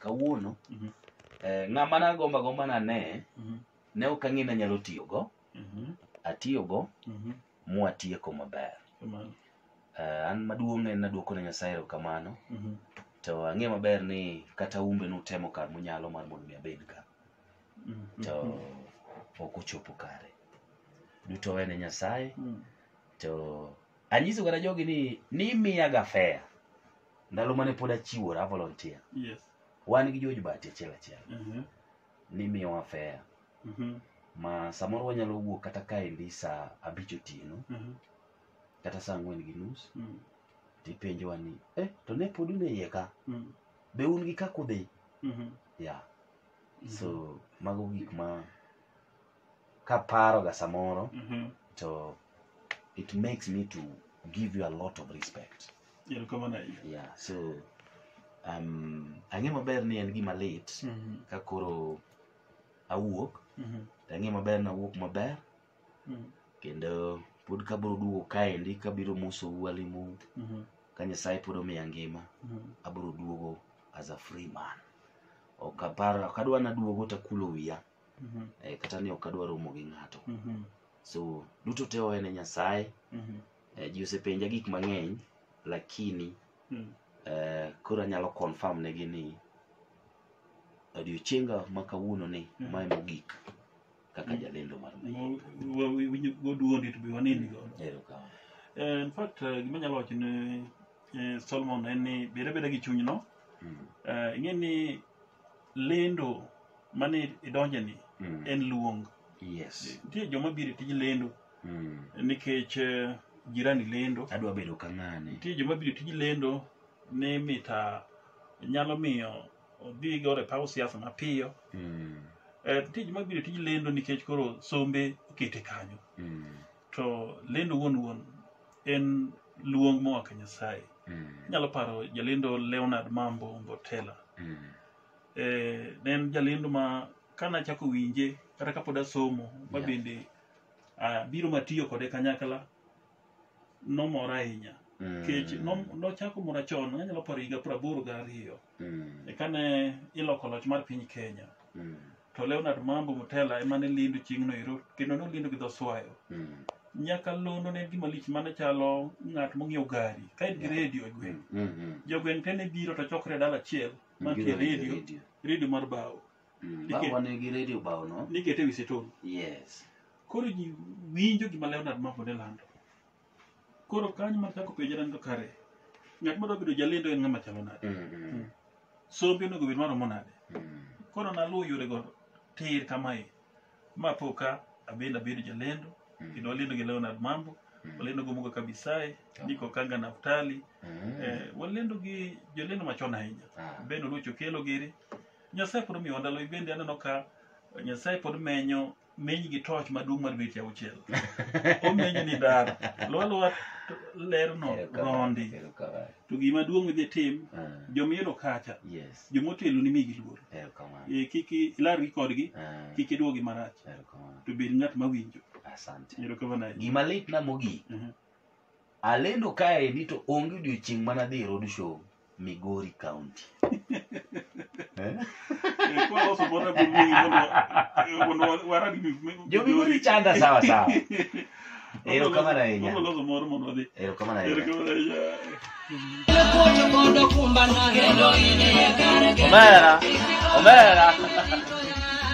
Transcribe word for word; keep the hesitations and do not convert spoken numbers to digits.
kawuono eh, ng'ama na gomba gomba na ne ne okangi na nyalo tiyo go atiyo go mu atieko maber uh, an maduong' en naduoko ne Nyasaye kamano to ang'e maber ni kata umbe no temo kar munyalo mar mondo mi abed ka to ok ochopo kare duto wene Nyasaye to anyiso gara jogi ni ni miya ga fair ndalo mane pod achiwora volunteer yes wan gi joji bati achiel achiel ni miyo wa fair ma samoro wanyalo wuok kata kaendi saa abich otieno kata saa ang'wen gi nus tipenjowa ni eh to ne pod un e iye ka be un gi kaka udhi ya so mago gik ma kaparo ga samoro to it makes me to give you a lot of respect. Yeah, come on. Yeah, so um ang'e maber ni en gima lit ka koro awuok ang'e maber na awuok maber kendo pod kabiro duogo kaendi kabiro muso walimu ka Nyasaye pod omiya ngima abiro duogo as a free man ok aparo kadwa na duogo ta kulo wiya eh, kata ni ok adwa romo gi ng'ato so duto te owene Nyasaye eh, ji osepenja gik mang'eny lakini eh, koro anyalo confirm negi ni odiochienga ma kawuono ni mae mogik kaka jalendo mar Mayienga go duondi to be wanini go erokamano. In fact gima nyalo wacho ni Solomon en ni bere bere gi chuny no ing'e ni lendo mane idonje ni en luong yes nitie joma biro tij lendo nikech jirani lendo adwa bedo ka ng'ane nitie joma biro tij lendo ne mita nyalo miyo odhi gore paw siasa mapiyo nitie joma biro tij lendo nikech koro sombe okete kanyo to lendo wuon wuon en luong moa ka Nyasaye nyalo paro jalendo Leonard Mambo Mbotela eh nen jalendo ma kana chako winje kata kapod asomo ma bende a biro matiyo kode kanyakla no mora ahinya kech no no chako mora chon nyalo paro higa praboro ga ariyo e kane iloko loch mar piny Kenya to Leonard Mambo Mbotela ema ne lindo chieng'no ero kendo no lindo gi dho swayo nyaka lono ne gima lich mane chalo ng'at mong'iew gari ka en gi radio e gweng jogweng tene biro to chokre dala achiel mantie radio radio mar bao bawa ne gi radio bao no nikete wi seton yes koro ji winjo gima Leonard Mambo ne lando koro kanyo mar chako penjera ndo kare ng'at madwa bedo jalendo en ng'ama chalo nade sombe onego bed maromo nade koro naluwo yore go tir kamae ma poka abenda bedo jalendo kendo walendo gi Leonard Mambo walendo go Muga Kabisaye niko Kanga Naftali eh walendo gi jolendo machon ahinya bendo lucho kelo giri Nyasaye pod miyo ndalo ibende aneno ka Nyasaye pod menyo menyi gi torch maduong' mar bet auchiel o menyo ni dar lolo ler no rondi to gima duong' midhi tim jomielo kacha jomotelo ni migi luor e kiki lar gi kodgi kiki duogi marach to bed ng'at mawinjo. Asante. Erokamano. Gima lit na mogi alendo kae ni to onge odiochieng' mana dhi road show Migori County kwa loso bora bumi bono waradi jo Migori chanda sawa sawa erokamano ahinya loso moro mondo dhi erokamano ahinya erokamano ahinya Omera Omera